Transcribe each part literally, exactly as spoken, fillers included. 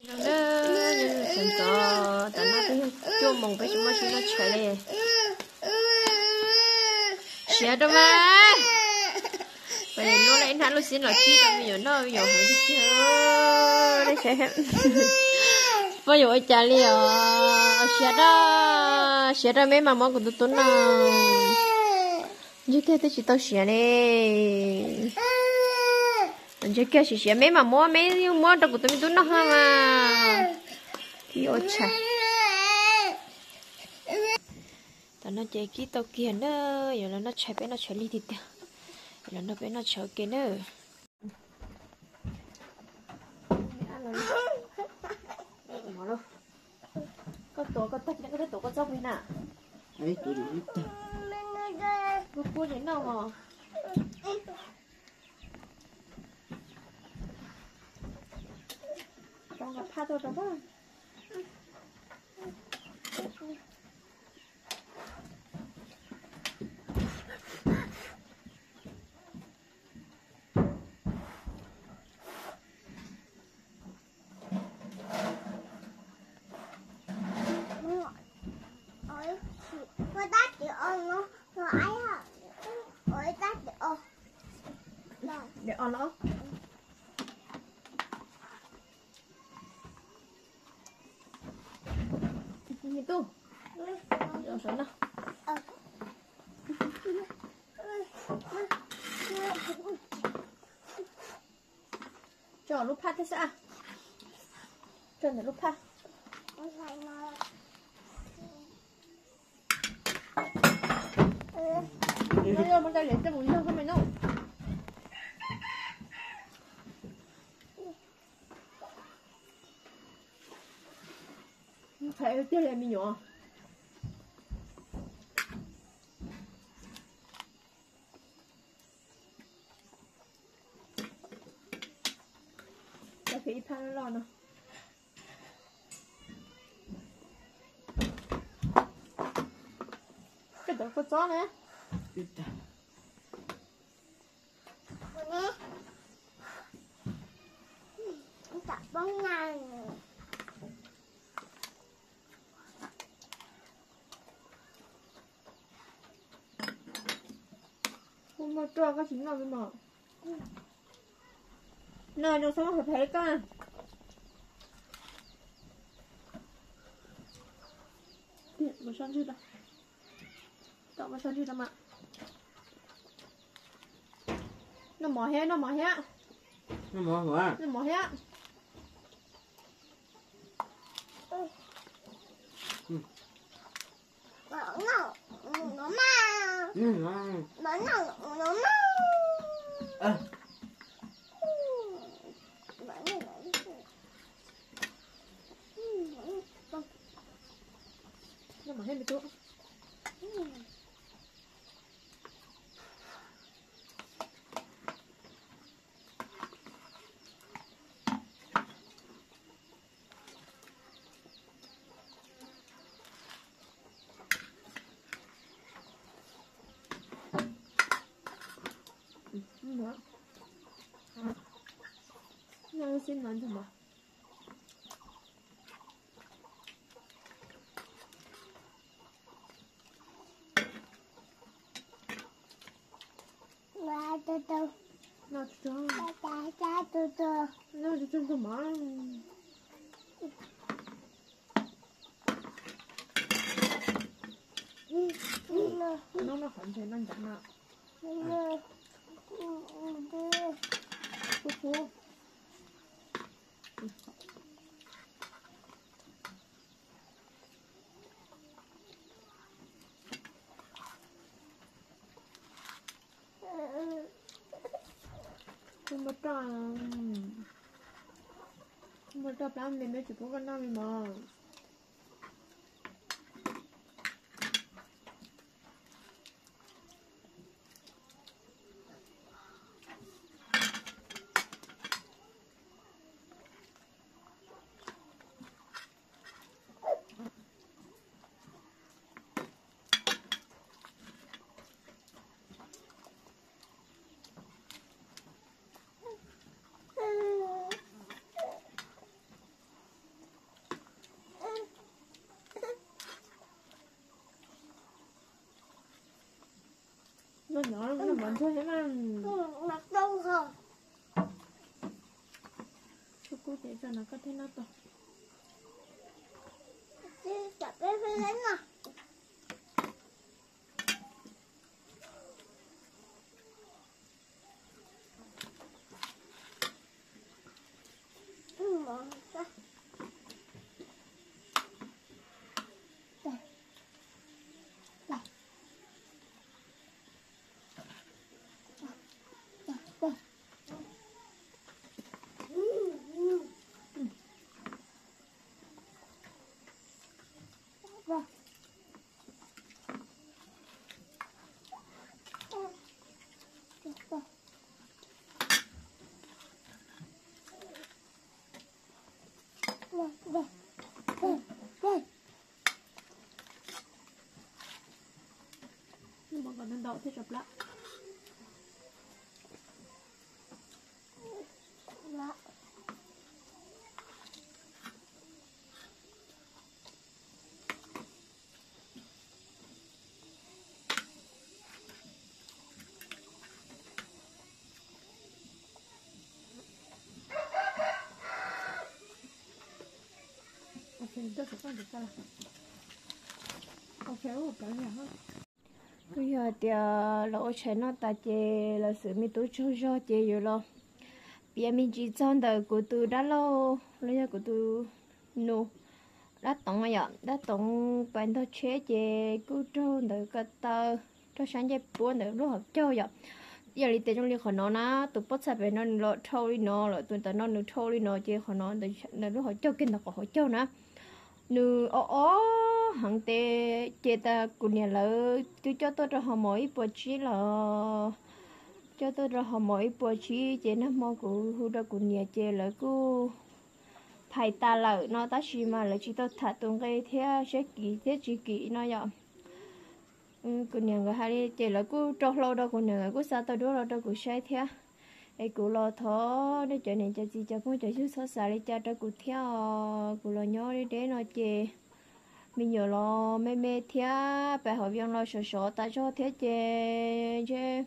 nó sần sờ tao nó cái chua mồng cái chúng nó chạy đi xé đâu mà vậy luôn lại anh lúc xin là chi tao bây giờ nó bây giờ hỏi đi chưa đấy sẽ bây giờ trả liền xé đó xé đó mấy mà món của tụi tôi nào như thế thì chỉ tao xé này chứ kia chỉ xé mấy mà mua mấy mua đâu của tụi tôi nó ha mà thì ôi chà tao nó chạy kí tao kia nữa giờ nó chạy bé nó chạy đi thì giờ nó bé nó chạy kia nữa có tổ có tách những cái tổ có dốc như nào ấy tôi đi ít ta cô cô đến đâu mà trong gặp pha tôi đó ba để on nó như tu rồi sao nào cho lúc phát thế sao cho để lúc phát nó vô bên đây để cho bùn không có mày đâu phải tiêu lại mình nhỏ cái phí pha nó lo cái đó có chó nữa ít ta bông này không mà cho cái chính là cái mà này nó sao phải thấy cả điện vào sân chưa đâu tạo vào sân chưa đâu mà nó mỏ hết nó mỏ hết nó mỏ hả nó mỏ hết nó nó nó mà ừ nó nó nó nó mà à nó mỏ hết một chỗ nữa nó xin nói thầm mà ba tu tu nó cho cha cha cha tu tu nó cho chân thầm mà nó nó không thể năng chẳng nào cô cô không bắt ra không bắt ra làm nên mấy chỉ có cái nào mà muốn thôi thế mà mặc đâu không chú cô thế giờ nó có thế nào to chứ chặt cái phải lấy nào nhưng mà còn nên đậu thế chập lại ok tôi sẽ con được sao ok ủa cái gì hả bây giờ thì lỗ chế nó ta chế là sự mi tú cho cho chế rồi lo bây mình chỉ chọn đời của tôi đã lâu lấy ra của tôi nô đã tổng rồi đã tổng bản thân chế chế cứ cho đời cái tờ cho sáng chế buôn đời lúc học chơi rồi giờ đi tới trong liên khỏi nó na tụi bắt sập về nó lọ trâu đi nó lọ tụi tao nó nó trâu đi nó chế khỏi nó đời đời lúc học chơi kinh là có học chơi nữa nữ ó ó hàng tê chế ta cũng nhà lỡ tôi cho tôi ra họ mỗi bộ chỉ là cho tôi ra họ mỗi bộ chỉ chế nó mò của hú ra cũng nhà chế lỡ cứ phải ta lỡ nó ta chỉ mà lỡ chỉ tôi thả tung cái thế sẽ kỹ thế chỉ kỹ nó vậy cũng nhà người hay chế lỡ cứ cho lâu đâu cũng nhà cứ sao tôi đó lâu đâu cũng sai thế ai cụ lo thó để cho nên cho chị cho con cho chú số xài để cho cho cụ theo cụ lo nhớ để để nó chè mình nhớ lo mê mê theo bài học viên lo sợ sợ ta cho thế chè chè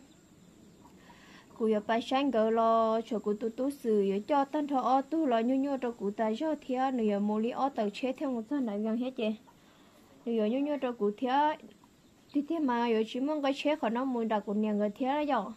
cụ giờ bài sáng gỡ lo cho cụ tu tu sử cho tân thọ tu lo nhu nhu cho cụ ta cho theo nữa mua li ở tàu chế theo một số đại viên hết chè nữa nhu nhu cho cụ theo thì thế mà giờ chỉ mong cái chế của nó mùi đặc của nhà người theo đó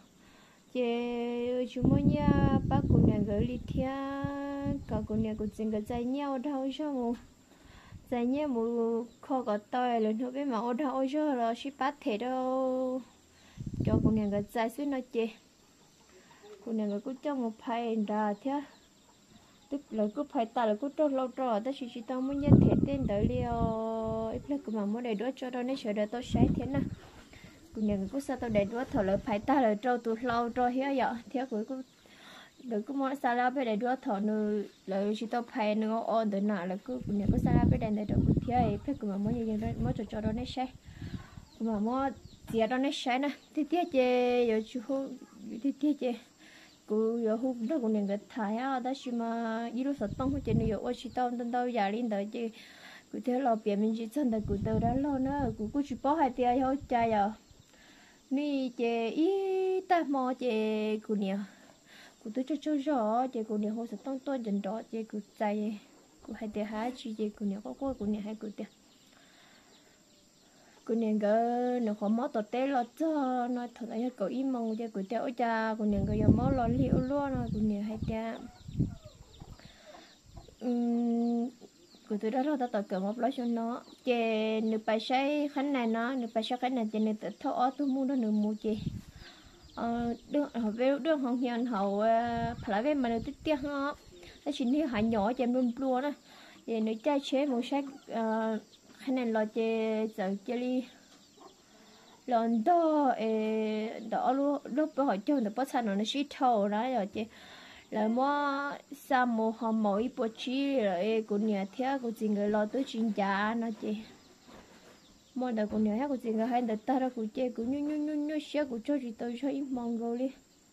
chế chúng mình nha bác cô nhà gửi đi theo cả cô nhà cũng xin cái dây nhau đâu cho mu dây nhau mu khó có tôi lần nữa biết mà ở đâu cho là ship bắt thế đâu cho cô nhà cái dây xuống nó chế cô nhà cái cứ cho một phải ra thế tức là cứ phải ta là cứ trâu lâu trâu ta chỉ chỉ tao muốn nhận thế tên tới liao ít lúc mà muốn để đứa cho đâu nên sợ để tôi sai thế nào cũng nhận cái sao tao để đua thở lợi phải ta là trâu tụt lâu trâu hết vậy theo cuối cũng được cũng muốn sao là phải để đua thở nữa lợi chỉ tao phải nữa ôn tới nào là cứ cũng nhận cái sao là phải để để được cũng theo phải cũng mà muốn như vậy muốn cho cho đó nó sai mà muốn tiền đó nó sai nè thì tiếc chứ giờ chú thì tiếc chứ cứ giờ hôm đó cũng nhận cái thái à đó chỉ mà ít lúc sợ tông chứ nhiều ở chỉ tao tao tao già lên tới chứ cứ theo lo biển mình chỉ chân được cứ từ đó lo nữa cứ cứ chỉ bỏ hai tiền thôi chơi à mi chế ý ta mò chế cụ nhiều cụ tôi cho cho rõ chế cụ nhiều hồ sơ tông tôi dần đó chế cụ chạy cụ hai tiền hai chỉ chế cụ nhiều có có cụ nhiều hai cụ tiền cụ nhiều cái nó khó mót tọt té lo cho nó thật là cậu im mong chế cụ tiền ôi cha cụ nhiều cái giờ mót lo liu luôn rồi cụ nhiều hai tiền cụ tôi đó là tao tự cầm một lối cho nó chè nửa bài say khánh này nó nửa bài say khánh này chè nửa tự thâu ó tôi mua nó nửa mua chè ờ đứa họ về đứa họ hiền họ phải về mà nửa tiếc tiếc nó nó chỉ như hạt nhỏ chè luôn luôn đó chè nửa chai chế một sách khánh này là chè giờ chè đi lần đó đó lúc lúc họ chơi được bắt sang nó nó xí thâu đó rồi chè là mua sa mồ họ mỗi bộ chi rồi của nhà theo của chị người lo tới chuyện giá nó chị mua được của nhà theo của chị người hay được ta ra của chị của nhu nhu nhu nhu xe của cho chị tôi cho ít mong rồi đi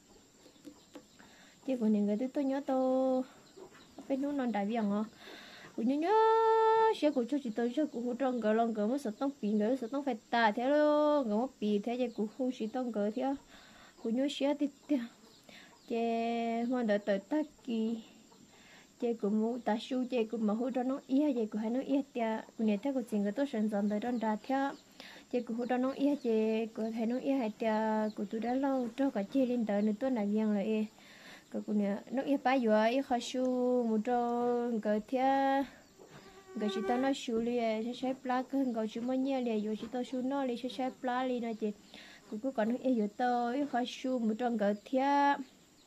chị của nhà người tôi tôi nhớ tôi bênนู้น non đại viện à của nhu nhu xe của cho chị tôi cho của trong cái lòng cái mất sợ tông pin cái sợ tông phải ta theo luôn cái mất pin theo chị của khu chị tông cái theo của nhớ xé thì tia chế mong đợi tới ta kỳ chế của mu ta su chế của mà hỗ trợ nó ia chế của hai nó ia tia của nhà theo của chính cái tôi sản xuất tới đón đa theo chế của hỗ trợ nó ia chế của hai nó ia hai tia của tôi đã lâu cho cả chế lên tới nữa tôi là giang rồi cái của nhà nó ia ba giờ ia khai su một trâu cái theo cái chỉ tao nó su li sẽ sẽ plá cái cái chú mấy nhia li rồi chỉ tao su nó li sẽ sẽ plá li nó chế của cứ còn nó ia giờ tao ia khai su một trâu cái theo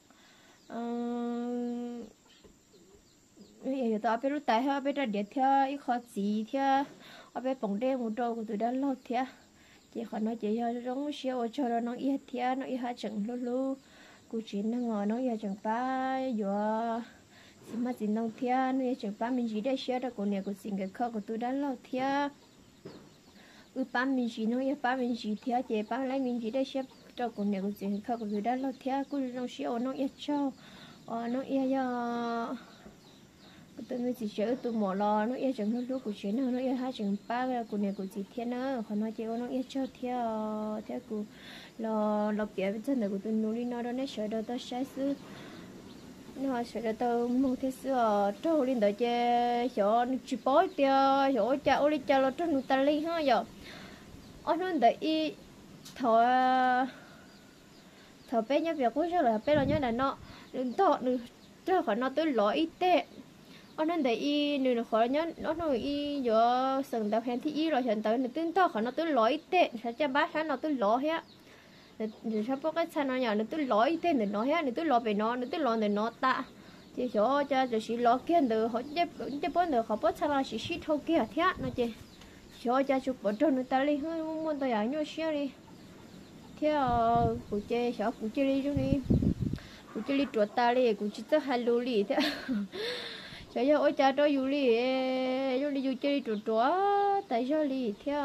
giờ tao biết lúc tại họ biết ra điện theo ít khó gì theo họ biết bóng đêm một trâu của tụi đã lâu theo chỉ họ nói chỉ cho giống xíu cho nó nó ít theo nó ít hai chừng lu lu cụ chỉ nó ngồi nó giờ chừng ba giờ xin mà xin đông theo nó giờ chừng ba mình chỉ để xíu đó của nhà của xin cái kho của tụi đã lâu theo ừ ba mình chỉ nó giờ ba mình chỉ theo chỉ ba lấy mình chỉ để xíu cho của nhà của xin kho của tụi đã lâu theo cụ trong xíu nó ít cho nó ít giờ tôi nói chỉ chơi tôi mỏ lò nó yêu chẳng nó lúc của chuyện nó yêu hai chẳng ba cái của này của chị thiên nó còn nói chơi nó yêu cho theo theo của lò lò bia bên trên này của tôi nuôi đi nó đó nó sợ đâu tôi sai sư nó sợ đâu tôi mua thế xưa trâu lên đợi chơi chỗ chỉ bói tiêu chỗ cha ô đi cha lo trâu nuôi ta li ha giờ ông nó đợi y thọ thọ bé nhá việc của sao là bé lo nhá là nó đừng to đừng cho khỏi nó tới lỗi ít tệ anh nên để y nửa khỏi nhá nó nói y giờ sừng tập hẹn thì y rồi hiện tới nó tính to khỏi nó tới lỗi tệ sẽ cho bác sáng nó tới lỗi hết rồi sao có cái sao nó nhỏ nó tới lỗi tệ để nó hết nó tới lỗi về nó nó tới lỗi để nó ta chỉ cho cho cho chỉ lỗi kia được họ chấp chấp bớt được họ bớt sao là chỉ xí thâu kia thế nó chỉ cho cho chụp bớt cho nó ta đi hơn muốn tôi ăn nhau xíu đi theo cụ chơi sợ cụ chơi đi chút đi cụ chơi đi chuột ta đi cụ chỉ tới hai lô đi thế bây giờ ôi cha tôi du lịch du lịch du chơi chuột chuột tại sao đi theo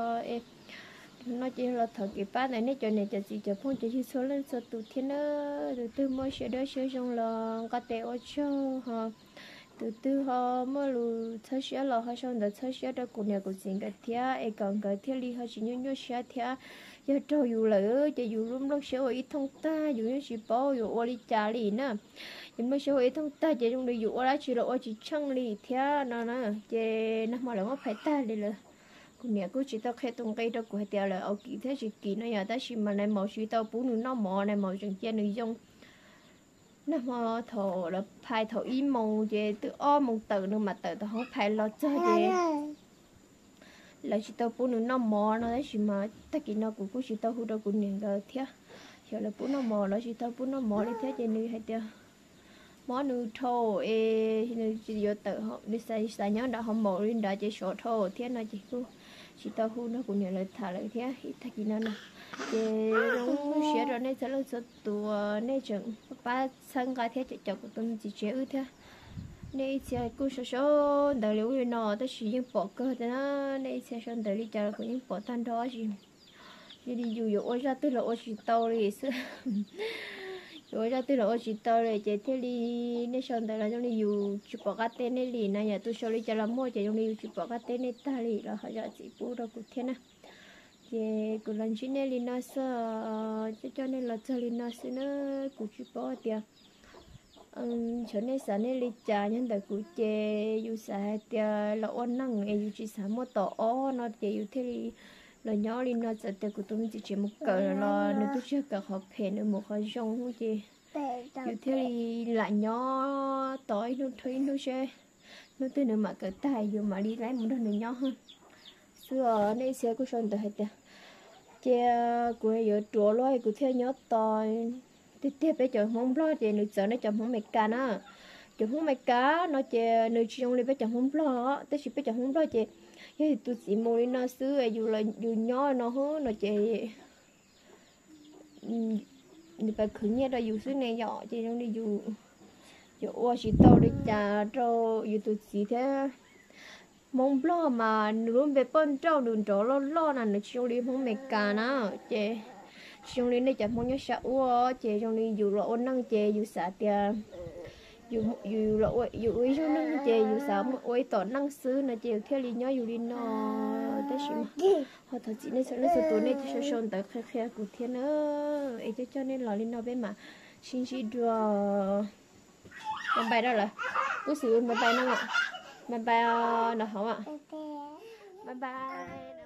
nó chỉ là thời kỳ ba này nên cho nên cho chị cho phong chỉ số lên số tụ thiên nữa từ từ mới sẽ đỡ sẽ trong là cái tệ ở chỗ ha từ từ họ mới lu thấy sẽ là họ xong rồi thấy sẽ đó của nhà của chính cái thia ấy còn cái thia đi họ chỉ nhớ nhớ sẽ thia giờ trâu dù lỡ giờ dù lúc lúc sẽ ít thông ta dù như chỉ bao dù ở đi trả lì nè nhưng mà sẽ ít thông ta giờ trong đây dù ở đó chỉ là ở chỉ chăng lì thia nó nè giờ nó mà là nó phải ta đi rồi của nhà của chị tao khai tung cây đó của tiệt là ở kỳ thế chỉ kỳ nó giờ ta chỉ mà này màu chỉ tao bún nó mỏ này màu chẳng chơi nội dung nó mà thổ là phải thổ im màu về từ o màu từ nữa mà từ tao không phải lo cho về là chỉ tao bún nó mỏ nó đấy chỉ mà tất cả nó cũng cũng chỉ tao hút đâu cũng nhận được thế giờ là bún nó mỏ là chỉ tao bún nó mỏ đi thế cho nên hay tiệt món nuôi thô ê chỉ vô tự họ đi xài xài nhớ đã không mỏ lên đã chỉ sổ thô thế này chỉ cứ chỉ tao hút nó cũng nhận lại thả lại thế tất cả nó nè thì nó sẽ rồi nên sẽ là số tua nên chừng ba sang cái thế chợ của tôi chỉ chế ư thế nên sẽ cứ số số đời liệu như nó tôi chỉ những bỏ cơ thế nó nên sẽ xong đời đi chợ của những bỏ tan đó gì chỉ đi dù dù ôi ra tức là ôi chỉ tàu đi xưa rồi ra tức là ôi chỉ tàu đi chế thế đi nên xong đời là trong đi dù chụp bỏ cái tên này đi này nhà tôi sau đi chợ làm mua chế trong đi chụp bỏ cái tên này ta đi là họ ra chỉ bù đâu cũng thế nè thì cô lần trước này Lina sợ cho nên là cho Lina sẽ nó cũng chỉ bỏ tiền cho nên sáng nay đi trả nhân đời cũng chơi yêu xài tiền là ôn năng yêu chỉ xài một tổ nó chơi yêu thế là nhỏ Lina sợ tiền của tôi chỉ chỉ một cỡ là nếu tôi chưa cả học hè nữa một hai giống không chơi yêu thế lại nhỏ tối nó thấy nó chơi nó từ nữa mà cỡ tài dù mà đi lấy một đứa nữa nhỏ hơn xưa nay xe của son từ hết tiền che của giờ trộn loài của theo nhớ tỏi tiếp tiếp bây giờ không lo thì nữ sợ nó chồng không mệt cá nữa chồng không mệt cá nó che nữ trong đi bây giờ không lo tới chỉ bây giờ không lo che cái tụi chị mua đi nó xứ dù là dù nhỏ nó hứa nó che đi phải khử nhẹ rồi dù xứ này nhỏ che trong đi dù dù ô chỉ tao đi trà rồi dù tụi chị thế mong lo mà luôn về bên trâu đường trâu lo lo là nó trong đi không mệt cả nó chị trong đi này chẳng mong nhớ sợ ua chị trong đi dù là ôn năng chị dù sợ tiền dù dù là ôi dù ấy cho nó chè dù sao mà ôi tỏ năng sư nó chè theo lý nhớ dù đi nó thế mà họ thật chị nên sợ nó sợ tối nay cho sơn tới khe khe của thiên nữa ấy cho cho nên là lên nó bên mà xin chị đưa bàn bài đó là cứ sử dụng bàn bài nó ạ bàn bài nó không ạ Bye bye. bye bye